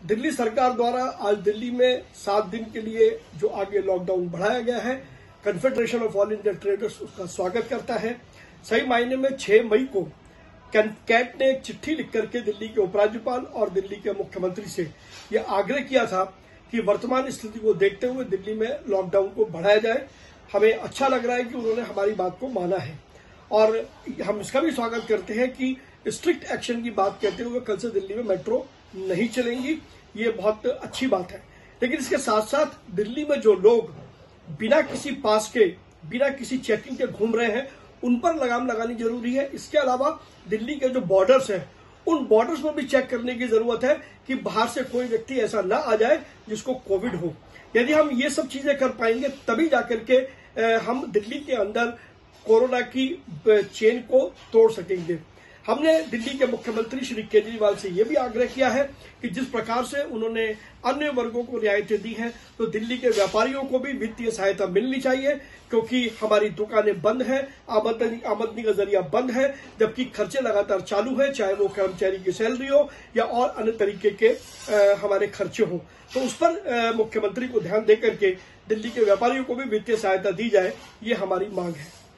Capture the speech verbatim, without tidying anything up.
दिल्ली सरकार द्वारा आज दिल्ली में सात दिन के लिए जो आगे लॉकडाउन बढ़ाया गया है, confederation of all India traders उसका स्वागत करता है। सही मायने में छह मई को कैट ने एक चिट्ठी लिख करके दिल्ली के उपराज्यपाल और दिल्ली के मुख्यमंत्री से यह आग्रह किया था कि वर्तमान स्थिति को देखते हुए दिल्ली में लॉकडाउन को बढ़ाया जाए। हमें अच्छा लग रहा है कि उन्होंने हमारी बात को माना है और हम इसका भी स्वागत करते हैं कि स्ट्रिक्ट एक्शन की बात कहते हुए कल से दिल्ली में मेट्रो नहीं चलेंगी। ये बहुत अच्छी बात है, लेकिन इसके साथ साथ दिल्ली में जो लोग बिना किसी पास के, बिना किसी चेकिंग के घूम रहे हैं, उन पर लगाम लगानी जरूरी है। इसके अलावा दिल्ली के जो बॉर्डर्स हैं, उन बॉर्डर्स पर भी चेक करने की जरूरत है कि बाहर से कोई व्यक्ति ऐसा ना आ जाए जिसको कोविड हो। यदि हम ये सब चीजें कर पाएंगे तभी जाकर के हम दिल्ली के अंदर कोरोना की चेन को तोड़ सकेंगे। हमने दिल्ली के मुख्यमंत्री श्री केजरीवाल से यह भी आग्रह किया है कि जिस प्रकार से उन्होंने अन्य वर्गों को रियायतें दी हैं, तो दिल्ली के व्यापारियों को भी वित्तीय सहायता मिलनी चाहिए, क्योंकि हमारी दुकानें बंद हैं, आमदनी आमदनी का जरिया बंद है, जबकि खर्चे लगातार चालू है, चाहे वो कर्मचारी की सैलरी हो या और अन्य तरीके के आ, हमारे खर्चे हों। तो उस पर आ, मुख्यमंत्री को ध्यान देकर के दिल्ली के व्यापारियों को भी वित्तीय सहायता दी जाए, ये हमारी मांग है।